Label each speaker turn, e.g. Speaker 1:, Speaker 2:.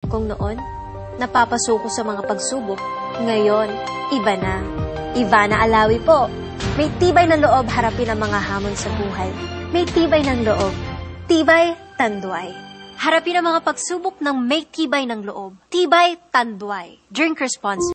Speaker 1: Kung noon, napapasuko sa mga pagsubok, ngayon, iba na. Ivana Alawi po. May tibay na loob harapin ang mga hamon sa buhay. May tibay ng loob. Tibay, Tanduay. Harapin ang mga pagsubok ng may tibay ng loob. Tibay, Tanduay. Drink responsibly.